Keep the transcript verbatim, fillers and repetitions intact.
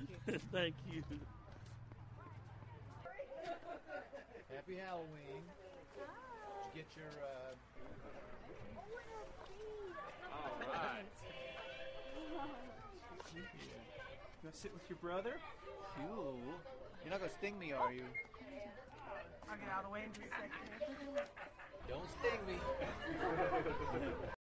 Thank you. Thank you. Happy Halloween. Did you get your, uh... All right. You gonna sit with your brother? Cool. You're not gonna sting me, are you? I'll get out of the way in just a second. Don't sting me.